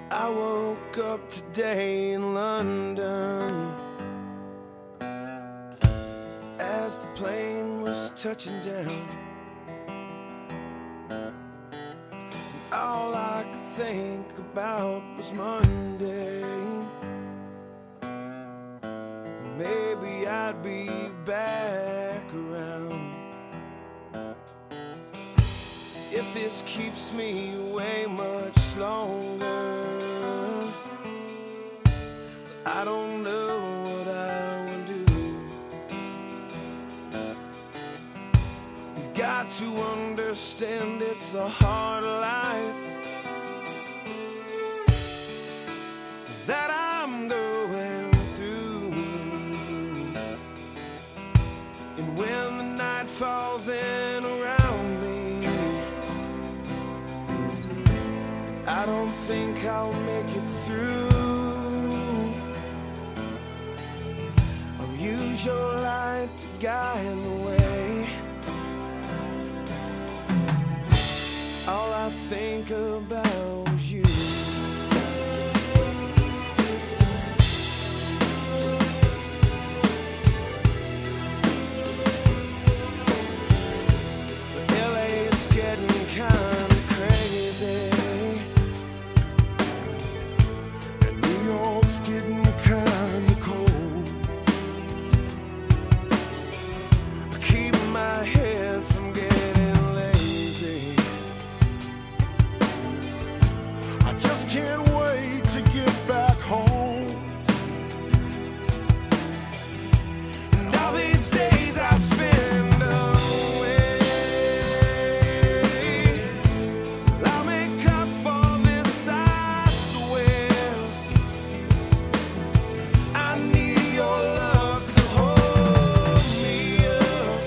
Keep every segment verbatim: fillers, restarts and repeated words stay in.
I woke up today in London as the plane was touching down. All I could think about was Monday. Maybe I'd be back around. If this keeps me away much longer, I don't know what I will do. You've got to understand it's a hard life that I'm going through. And when the night falls in around me, I don't think I'll make it through. I'll use your light to guide the way. All I think about is you. But L A is getting kinda crazy. It's getting kinda cold. I keep my head from getting lazy. I just can't wait to get back home. And all these days I spend away, I'll make up for this, I swear. I need your love to hold me up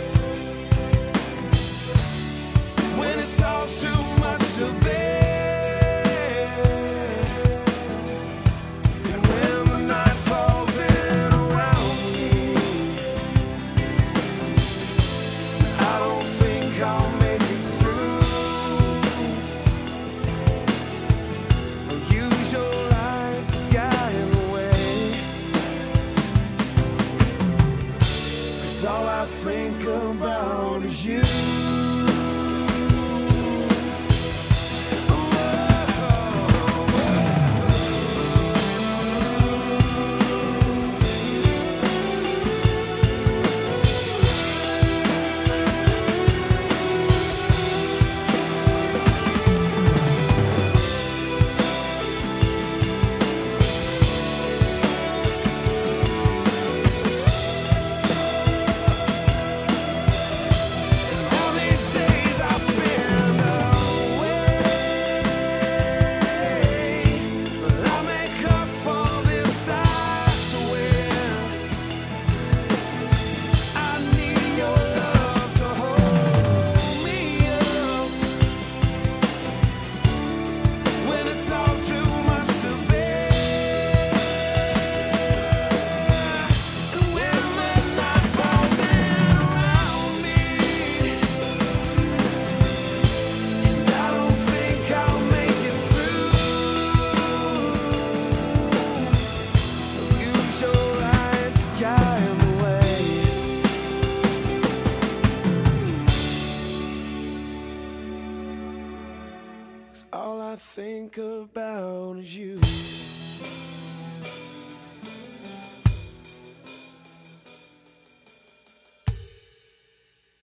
when it's all too much to bear. And when the night falls in around me, I don't think I'll make it through. I'll use your light to guide the way. 'Cause all I think about is you. All these days I spend away, but I'll make up for this, I swear. I need your love to hold me up when it's all too much to bear. And when the night falls in around me, and I don't think I'll make it through. Use your light to guide the way. 'Cause all I think about is you.